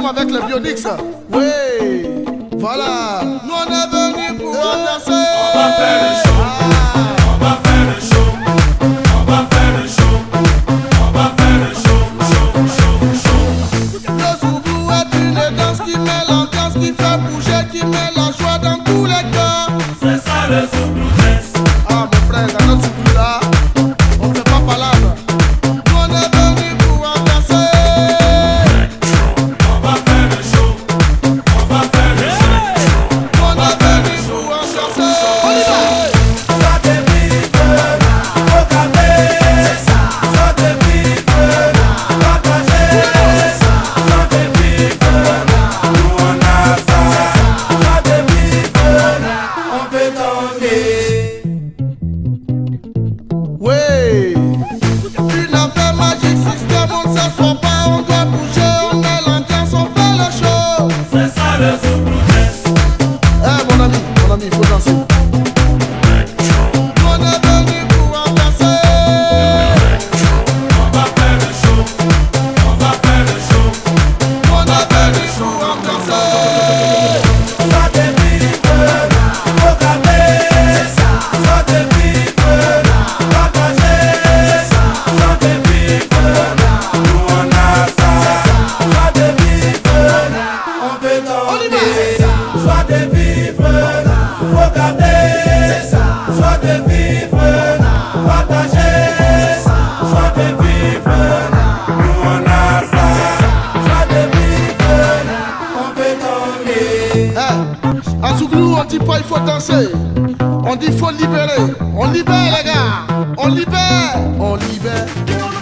système avec le Bionix. Oui, voilà. Nous on est venus pour danser. On va faire le show. On va faire le show. On va faire le show. On va faire le show. Le Zouglou est une danse qui met l'ambiance, qui fait bouger, qui met la joie dans tous les cœurs. C'est ça le Zouglou dance. Ah mon frère, dans notre Zouglou là, on fait pas palabre. Nous on est venus pour danser. On va faire le show. On va faire le show. Nous on est venus pour danser. On y va. Soit des vivres, faut garder ça. Soit des vivres, partager ça. Soit des vivres, nous on a ça. Soit des vivres, on peut tomber. Oui, une affaire magique, système, on ne s'assoit pas, on doit bouger, on met l'ambiance, on fait le show. C'est ça le Zouglou dance. Eh mon ami, il faut danser. On est venu pour danser. On va faire le show. On va faire le show. On est venu pour danser. Soit des vivres, faut garder ça. Soit des vivres, partager ça. Soit des vivres, nous on a ça. Soit des vivres, on peut tomber. Soit des vivres, faut garder ça. Soit des vivres, partager ça. Soit des vivres, nous on a ça. Soit des vivres, on peut tomber. Eh, à Zouglou, on dit pas il faut danser. On dit il faut libérer. On libère les gars. On libère. On libère.